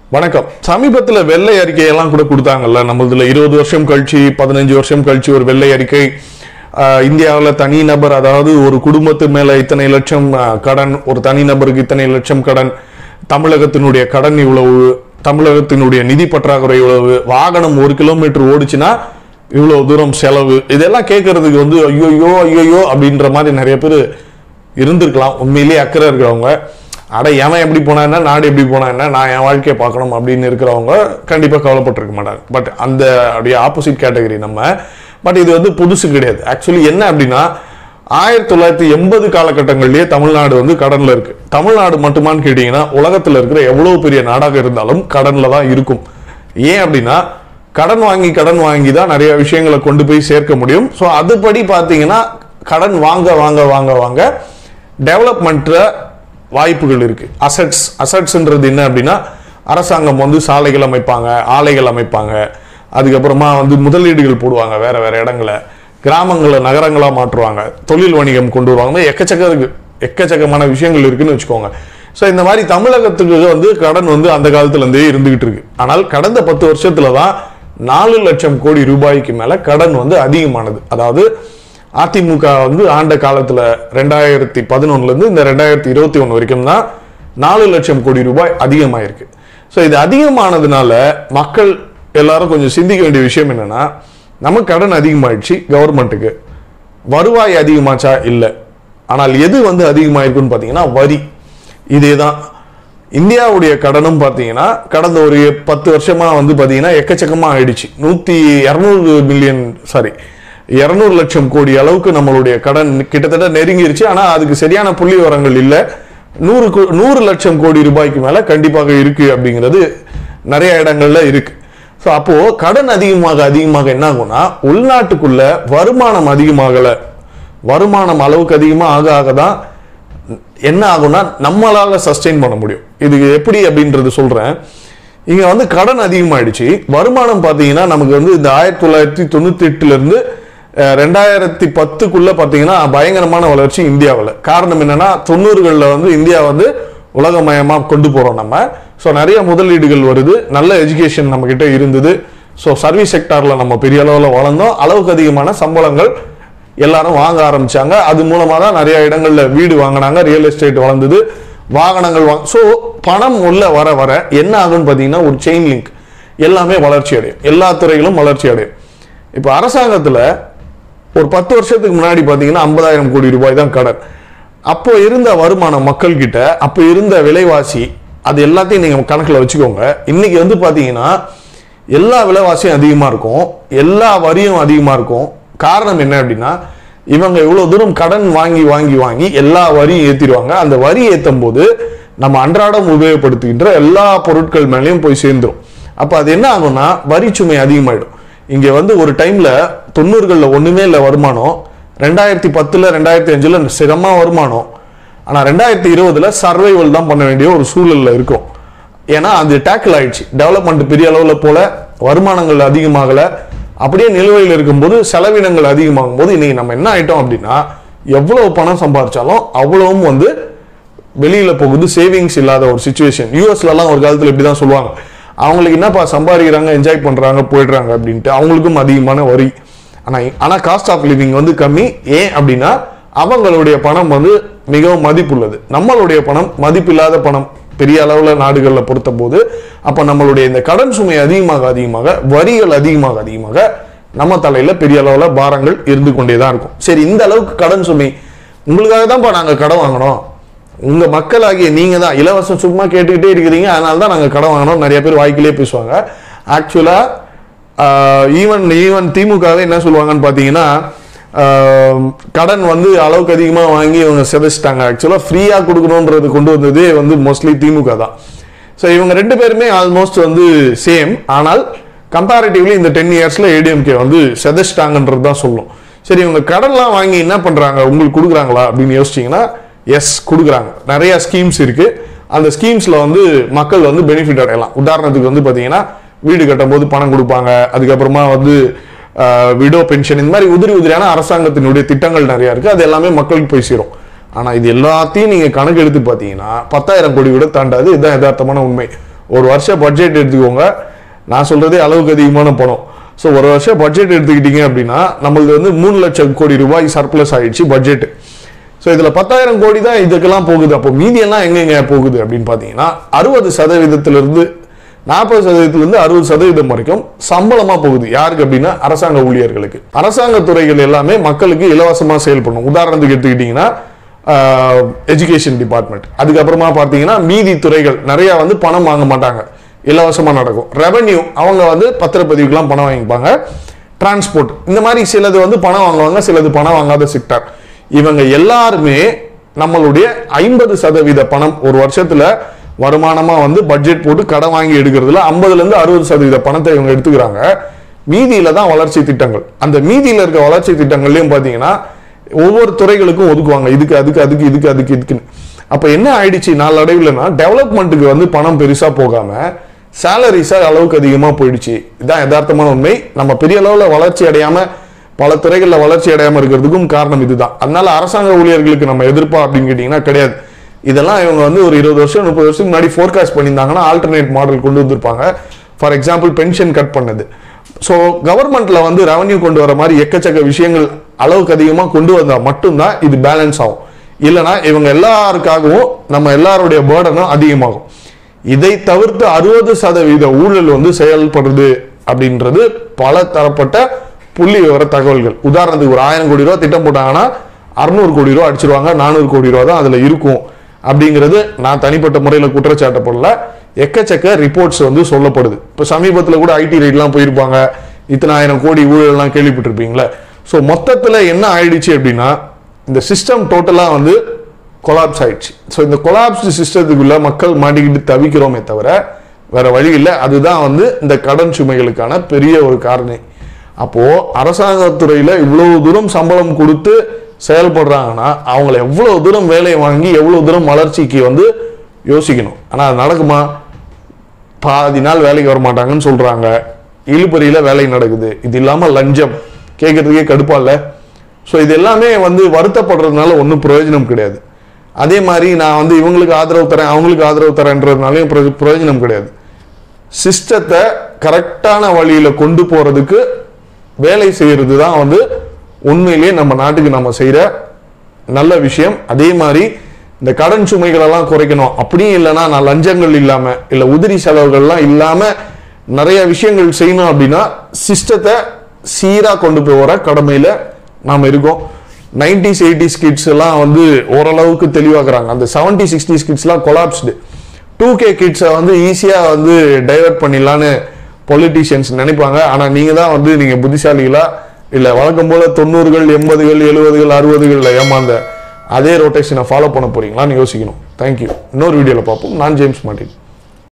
வணக்கம். சமீபத்தில் வெள்ளை அறிக்கையெல்லாம் கூட கொடுத்தாங்கல்ல, நம்மளதுல 20 வருஷம் கழிச்சு 15 வருஷம் கழிச்சு ஒரு வெள்ளை அறிக்கை. இந்தியாவில் தனிநபர், அதாவது ஒரு குடும்பத்து மேல இத்தனை லட்சம் கடன், ஒரு தனிநபருக்கு இத்தனை லட்சம் கடன், தமிழகத்தினுடைய கடன் இவ்வளவு, தமிழகத்தினுடைய நிதி பற்றாக்குறை இவ்வளவு, வாகனம் 1 கிலோமீட்டர் ஓடிச்சுன்னா இவ்வளவு தூரம் செலவு, இதெல்லாம் கேட்கறதுக்கு வந்து ஐயோ ஐயோ அப்படின்ற மாதிரி நிறைய பேர் இருந்திருக்கலாம். உண்மையிலேயே அக்கறை இருக்கிறவங்க, அட எவன் எப்படி போனா என்ன, நாடு எப்படி போனா என்ன, நான் என் வாழ்க்கையை பார்க்கணும் அப்படின்னு இருக்கிறவங்க கண்டிப்பாக கவலைப்பட்டிருக்க மாட்டாங்க. பட் அந்த அப்படியே ஆப்போசிட் கேட்டகரி நம்ம. பட் இது வந்து புதுசு கிடையாது. ஆக்சுவலி என்ன அப்படின்னா, 1980 காலகட்டங்கள்லேயே தமிழ்நாடு வந்து கடனில் இருக்கு. தமிழ்நாடு மட்டுமான்னு கேட்டீங்கன்னா உலகத்தில் இருக்கிற எவ்வளவு பெரிய நாடாக இருந்தாலும் கடனில் தான் இருக்கும். ஏன் அப்படின்னா, கடன் வாங்கி தான் நிறைய விஷயங்களை கொண்டு போய் சேர்க்க முடியும். ஸோ அதுபடி பார்த்தீங்கன்னா கடன் வாங்க வாங்க வாங்க வாங்க டெவலப்மெண்ட்ல வாய்ப்புகள் இருக்கு. அசட்ஸ்ன்றது என்ன அப்படின்னா, அரசாங்கம் வந்து சாலைகள் அமைப்பாங்க, ஆலைகள் அமைப்பாங்க, அதுக்கப்புறமா வந்து முதலீடுகள் போடுவாங்க, வேற வேற இடங்களை கிராமங்களை நகரங்களா மாற்றுவாங்க, தொழில் வணிகம் கொண்டு வருவாங்க, எக்கச்சக்கமான விஷயங்கள் இருக்குன்னு வச்சுக்கோங்க. ஸோ இந்த மாதிரி தமிழகத்துக்கு வந்து கடன் வந்து அந்த காலத்துல இருந்தே இருந்துகிட்டு இருக்கு. ஆனால் கடந்த 10 வருஷத்துல தான் 4 லட்சம் கோடி ரூபாய்க்கு மேல கடன் வந்து அதிகமானது. அதாவது அதிமுக வந்து ஆண்ட காலத்துல 2011 இருந்து இந்த 2021 வரைக்கும் தான் 4 லட்சம் கோடி ரூபாய் அதிகமாயிருக்கு. ஸோ இது அதிகமானதுனால மக்கள் எல்லாரும் கொஞ்சம் சிந்திக்க வேண்டிய விஷயம் என்னன்னா, நமக்கு கடன் அதிகமாயிடுச்சு, கவர்மெண்ட்டுக்கு வருவாய் அதிகமாச்சா இல்லை. ஆனால் எது வந்து அதிகமாயிருக்குன்னு பார்த்தீங்கன்னா வரி. இதேதான் இந்தியாவுடைய கடனும் பார்த்தீங்கன்னா கடந்த ஒரு 10 வருஷமா வந்து பார்த்தீங்கன்னா எக்கச்சக்கமா ஆயிடுச்சு. 200 லட்சம் கோடி அளவுக்கு நம்மளுடைய கடன் கிட்டத்தட்ட நெருங்கிருச்சு. ஆனா அதுக்கு சரியான புள்ளி விவரங்கள் இல்லை. 100 லட்சம் கோடி ரூபாய்க்கு மேல கண்டிப்பாக இருக்கு அப்படிங்கிறது நிறைய இடங்கள்ல இருக்கு. ஸோ அப்போ கடன் அதிகமாக என்ன ஆகும்னா, உள்நாட்டுக்குள்ள வருமானம் அளவுக்கு அதிகமாக ஆகதான் என்ன ஆகும்னா நம்மளால சஸ்டெயின் பண்ண முடியும். இது எப்படி அப்படின்றது சொல்றேன். இங்க வந்து கடன் அதிகமாயிடுச்சு, வருமானம் பாத்தீங்கன்னா நமக்கு வந்து இந்த 1998 இருந்து 2010 பாத்தீங்கன்னா பயங்கரமான வளர்ச்சி இந்தியாவில். காரணம் என்னன்னா, 90களில் வந்து இந்தியா வந்து உலகமயமா கொண்டு போறோம் நம்ம. ஸோ நிறைய முதலீடுகள் வருது, நல்ல எஜுகேஷன் நம்ம கிட்ட இருந்தது. ஸோ சர்வீஸ் செக்டார்ல நம்ம பெரிய அளவில் வளர்ந்தோம், அளவுக்கு அதிகமான சம்பளங்கள் எல்லாரும் வாங்க ஆரம்பிச்சாங்க. அது மூலமா தான் நிறைய இடங்கள்ல வீடு வாங்கினாங்க, ரியல் எஸ்டேட் வளர்ந்தது, வாகனங்கள் ஸோ பணம் உள்ள வர வர என்ன ஆகுன்னு பார்த்தீங்கன்னா, ஒரு செயின் லிங்க் எல்லாமே வளர்ச்சி அடையும், எல்லா துறைகளும் வளர்ச்சி அடையும். இப்போ அரசாங்கத்தில் ஒரு 10 வருஷத்துக்கு முன்னாடி பார்த்தீங்கன்னா 50,000 கோடி ரூபாய் தான் கடன். அப்போ இருந்த வருமானம் மக்கள் கிட்ட, அப்போ இருந்த விலைவாசி, அது எல்லாத்தையும் நீங்க கணக்கில் வச்சுக்கோங்க. இன்னைக்கு வந்து பார்த்தீங்கன்னா எல்லா விலைவாசியும் அதிகமா இருக்கும், எல்லா வரியும் அதிகமா இருக்கும். காரணம் என்ன அப்படின்னா, இவங்க இவ்வளவு தூரம் கடன் வாங்கி எல்லா வரியும் ஏற்றிடுவாங்க. அந்த வரி ஏற்றும் போது நம்ம அன்றாடம் உபயோகப்படுத்துகின்ற எல்லா பொருட்கள் மேலேயும் போய் சேர்ந்துடும். அப்போ அது என்ன ஆகும்னா, வரி சுமை அதிகமாயிடும். இங்க வந்து ஒரு டைம்ல 90களில் ஒண்ணுமே இல்லை வருமானம், 2010 2005 சிரமமா வருமானம். ஆனா 2020 சர்வைவல் தான் பண்ண வேண்டிய ஒரு சூழல்ல இருக்கும். ஏன்னா அது டேக்கிள் ஆயிடுச்சு, டெவலப்மெண்ட் பெரிய அளவுல போல, வருமானங்கள் அதிகமாகல, அப்படியே நிலுவையில் இருக்கும்போது செலவினங்கள் அதிகமாகும் போது இன்னைக்கு நம்ம என்ன ஆயிட்டோம் அப்படின்னா, எவ்வளவு பணம் சம்பாதிச்சாலும் அவ்வளவும் வந்து வெளியில போகுது, சேவிங்ஸ் இல்லாத ஒரு சிச்சுவேஷன். யூஎஸ்ல எல்லாம் ஒரு காலத்துல இப்படிதான் சொல்லுவாங்க, அவங்களுக்கு என்னப்பா சம்பாதிக்கிறாங்க, என்ஜாய் பண்றாங்க, போயிடுறாங்க அப்படின்ட்டு. அவங்களுக்கும் அதிகமான வரி. ஆனா காஸ்ட் ஆஃப் லிவிங் வந்து கம்மி. ஏன் அப்படின்னா அவங்களுடைய பணம் வந்து மிகவும் மதிப்புள்ளது. நம்மளுடைய பணம் மதிப்பில்லாத பணம் பெரிய அளவுல நாடுகளில் பொறுத்த போது. அப்ப நம்மளுடைய இந்த கடன் சுமை அதிகமாக வரிகள் அதிகமாக நம்ம தலையில பெரிய அளவுல பாரங்கள் இருந்து கொண்டேதான் இருக்கும். சரி, இந்த அளவுக்கு கடன் சுமை உங்களுக்காக தான்ப்பா நாங்க கடன் வாங்கணும், உங்க மக்களாகிய நீங்க தான் இலவசம் சும்மா கேட்டுக்கிட்டே இருக்கிறீங்க, அதனால தான் நாங்க கடன் வாங்கணும் நிறைய பேர் வாய்க்கிலே பேசுவாங்க. ஆக்சுவலா ஈவன் திமுகவே என்ன சொல்லுவாங்கன்னு பாத்தீங்கன்னா, கடன் வந்து அளவுக்கு அதிகமா வாங்கி இவங்க செதச்சிட்டாங்க. ஆக்சுவலா ஃப்ரீயா கொடுக்கணும்ன்றது கொண்டு வந்ததே வந்து மோஸ்ட்லி திமுக தான். ஸோ இவங்க 2 பேருமே ஆல்மோஸ்ட் வந்து சேம். ஆனால் கம்பேரிட்டிவ்லி இந்த 10 இயர்ஸ்ல ஏடிஎம்கே வந்து செதச்சிட்டாங்கன்றது தான் சொல்லும். சரி, இவங்க கடன்லாம் வாங்கி என்ன பண்றாங்க, உங்களுக்கு கொடுக்குறாங்களா அப்படின்னு யோசிச்சீங்கன்னா, எஸ் கொடுக்குறாங்க. நிறைய ஸ்கீம்ஸ் இருக்கு. அந்த ஸ்கீம்ஸ்ல வந்து மக்கள் வந்து பெனிஃபிட் அடையலாம். உதாரணத்துக்கு வந்து பாத்தீங்கன்னா, வீடு கட்டும் போது பணம் கொடுப்பாங்க, அதுக்கப்புறமா வந்து விடோ பென்ஷன், இந்த மாதிரி உதிரியான அரசாங்கத்தினுடைய திட்டங்கள் நிறைய இருக்கு. அது எல்லாமே மக்களுக்கு போய் சேரும். ஆனா இது எல்லாத்தையும் நீங்க கணக்கு எடுத்து பாத்தீங்கன்னா 10,000 கோடி விட தாண்டாது. இதுதான் யதார்த்தமான உண்மை. ஒரு வருஷம் பட்ஜெட் எடுத்துக்கோங்க, நான் சொல்றதே அளவுக்கு அதிகமான பணம். ஸோ ஒரு வருஷம் பட்ஜெட் எடுத்துக்கிட்டீங்க அப்படின்னா நம்மளுக்கு வந்து 3 லட்சம் கோடி ரூபாய் சர்ப்ளஸ் ஆயிடுச்சு பட்ஜெட். ஸோ இதில் 10,000 கோடி தான் இதுக்கெல்லாம் போகுது. அப்போ மீதியெல்லாம் எங்கெங்க போகுது அப்படின்னு பார்த்தீங்கன்னா 60% 40% 60% வரைக்கும் சம்பளமா போகுது. யாருக்கு அப்படின்னா அரசாங்க ஊழியர்களுக்கு. அரசாங்க துறைகள் எல்லாமே மக்களுக்கு இலவசமா செயல்படணும். உதாரணத்துக்கு எடுத்துக்கிட்டீங்கன்னா எஜுகேஷன் டிபார்ட்மெண்ட், அதுக்கப்புறமா பார்த்தீங்கன்னா மீதி துறைகள் நிறைய வந்து பணம் வாங்க மாட்டாங்க, இலவசமா நடக்கும். ரெவென்யூ அவங்க வந்து பத்திரப்பதிவுக்கெல்லாம் பணம் வாங்கிப்பாங்க. டிரான்ஸ்போர்ட் இந்த மாதிரி சிலது வந்து பணம் வாங்குவாங்க, சிலது பணம் வாங்காத செக்டர். இவங்க எல்லாருமே நம்மளுடைய 50% பணம் ஒரு வருஷத்துல வருமானமா வந்து பட்ஜெட் போட்டு கடன் வாங்கி எடுக்கிறதுல 50% பணத்தை இவங்க எடுத்துக்கிறாங்க. மீதியில தான் வளர்ச்சி திட்டங்கள். அந்த மீதியில இருக்க வளர்ச்சி திட்டங்கள்லயும் பாத்தீங்கன்னா ஒவ்வொரு துறைகளுக்கும் ஒதுக்குவாங்க, இதுக்கு அதுக்கு அதுக்கு இதுக்கு அதுக்கு இதுக்குன்னு. அப்ப என்ன ஆயிடுச்சு நாளடைவுலன்னா டெவலப்மெண்ட்டுக்கு வந்து பணம் பெருசா போகாம சேலரிஸா அளவுக்கு அதிகமா போயிடுச்சு. இதுதான் யதார்த்தமான உண்மை. நம்ம பெரிய அளவுல வளர்ச்சி அடையாம பல துறைகளில் வளர்ச்சி அடையாம இருக்கிறதுக்கும் காரணம் இதுதான். அதனால அரசாங்க ஊழியர்களுக்கு நம்ம எதிர்ப்பா அப்படின்னு கேட்டீங்கன்னா கிடையாது. இதெல்லாம் இவங்க வந்து ஒரு 20 வருஷம் 30 வருஷத்துக்கு முன்னாடி ஃபோர்காஸ்ட் பண்ணியிருந்தாங்கன்னா ஆல்டர்னேட் மாடல் கொண்டு வந்திருப்பாங்க. ஃபார் எக்ஸாம்பிள் பென்ஷன் கட் பண்ணது. ஸோ கவர்மெண்ட்ல வந்து ரெவன்யூ கொண்டு வர மாதிரி எக்கச்சக்க விஷயங்கள் அளவுக்கு அதிகமாக கொண்டு வந்தால் மட்டும்தான் இது பேலன்ஸ் ஆகும். இல்லைனா இவங்க எல்லாருக்காகவும் நம்ம எல்லாருடைய பேர்டனும் அதிகமாகும். இதை தவிர்த்து 60% ஊழல் வந்து செயல்படுது அப்படின்றது பல தரப்பட்ட புள்ளி விவர தகவல்கள். உதாரணத்துக்கு ஒரு 1000 கோடி ரூபா திட்டம் போட்டாங்கன்னா 600 கோடி ரூபா அடிச்சிருவாங்க, 400 கோடி ரூபா தான் அதுல இருக்கும் அப்படிங்கிறது நான் தனிப்பட்ட முறையில் குற்றச்சாட்டப்படல. எக்கச்சக்க ரிப்போர்ட்ஸ் வந்து சொல்லப்படுது. இப்போ சமீபத்தில் கூட ஐடி ரைட்லாம் போயிருப்பாங்க, இத்தனை 1000 கோடி ஊழல்லாம் கேள்விப்பட்டிருப்பீங்களே. ஸோ மொத்தத்தில் என்ன ஆயிடுச்சு அப்படின்னா இந்த சிஸ்டம் டோட்டலாக வந்து கொலாப்ஸ் ஆயிடுச்சு. ஸோ இந்த கொலாப்ஸ்டு சிஸ்டத்துக்குள்ள மக்கள் மாட்டிக்கிட்டு தவிக்கிறோமே தவிர வேற வழி இல்லை. அதுதான் வந்து இந்த கடன் சுமைகளுக்கான பெரிய ஒரு காரணம். அப்போ அரசாங்கத்துறையில இவ்வளவு தூரம் சம்பளம் கொடுத்து செயல்படுறாங்கன்னா அவங்களை எவ்வளவு தூரம் வேலையை வாங்கி எவ்வளவு தூரம் வளர்ச்சிக்கு வந்து யோசிக்கணும். ஆனா அது நடக்குமா? பாதி நாள் வேலைக்கு வர மாட்டாங்கன்னு சொல்றாங்க, இழுபறியில வேலை நடக்குது, இது இல்லாம லஞ்சம் கேட்கறதுக்கே கடுப்பா இல்ல. ஸோ இது எல்லாமே வந்து வருத்தப்படுறதுனால ஒன்றும் பிரயோஜனம் கிடையாது. அதே மாதிரி நான் வந்து இவங்களுக்கு ஆதரவு தரேன் அவங்களுக்கு ஆதரவு தரேன்றதுனாலையும் பிரயோஜனம் கிடையாது. சிஸ்டத்தை கரெக்டான வழியில கொண்டு போறதுக்கு வேலை செய்யறது தான் வந்து உண்மையிலேயே நம்ம நாட்டுக்கு நம்ம செய்யற நல்ல விஷயம். அதே மாதிரி இந்த கடன் சுமைகள் எல்லாம் குறைக்கணும். அப்படியும் இல்லைன்னா நான் லஞ்சங்கள் இல்லாம இல்ல உதிரி செலவுகள்லாம் இல்லாம நிறைய விஷயங்கள் செய்யணும் அப்படின்னா சிஸ்டத்தை சீரா கொண்டு போகிற கடமையில நாம இருக்கோம். 90s 80s கிட்ஸ் எல்லாம் வந்து ஓரளவுக்கு தெளிவாக்குறாங்க. அந்த 70s 60s கிட்ஸ் எல்லாம் கொலாப்ஸ்டு. 2K கிட்ஸை வந்து ஈஸியா வந்து டைவர்ட் பண்ணிடலான்னு பொலிட்டீஷியன்ஸ் நினைப்பாங்க. ஆனா நீங்க தான் வந்து நீங்க புத்திசாலிகளா இல்ல வழக்கம் போல 90கள் 80கள் 70கள் 60கள் ஏமாந்த அதே ரொட்டேஷனை ஃபாலோ பண்ண போறீங்களான்னு யோசிக்கணும். தேங்க்யூ. இன்னொரு வீடியோல பார்ப்போம். நான் ஜேம்ஸ் மார்ட்டின்.